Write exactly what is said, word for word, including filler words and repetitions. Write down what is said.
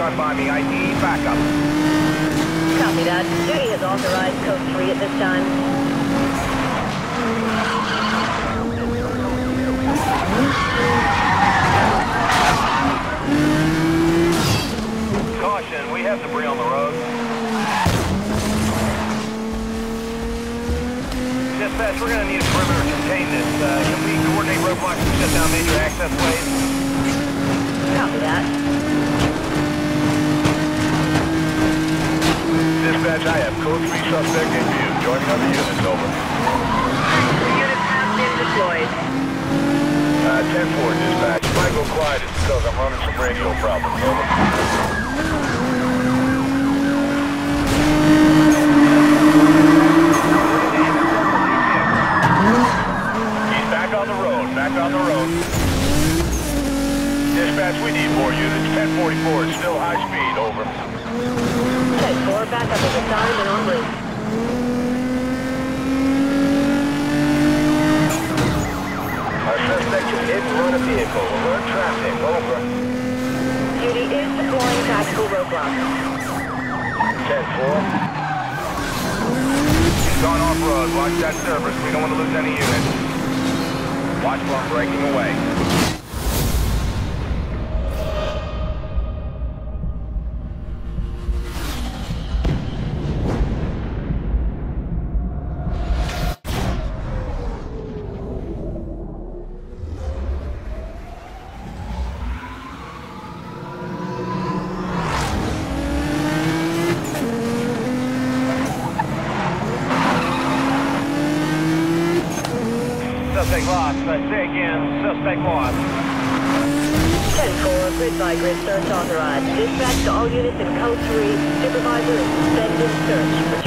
shot by me. I need backup. Copy that. Duty has authorized code three at this time. Caution, we have debris on the road. Dispatch, we're going to need a perimeter to contain this. Uh, can we coordinate roadblocks and shut down major access ways? Copy that. Dispatch, I have code three suspect in view. Joining other units, over. Units have been deployed. Uh, ten four, dispatch. If I go quiet, it's because I'm running some radio problems, over. Back on the road, back on the road. Dispatch, we need more units. ten forty-four is still high speed, over. ten four, back up at the time and en route. Our suspect is hit and run a vehicle. Alert traffic, over. Duty is deploying tactical roadblock. ten four. He's gone off-road. Watch that service. We don't want to lose any units. Watch while I'm breaking away. Suspect lost. I say again, suspect lost. ten four, grid by grid search authorized. Dispatch to all units in code three. Supervisor is suspended search.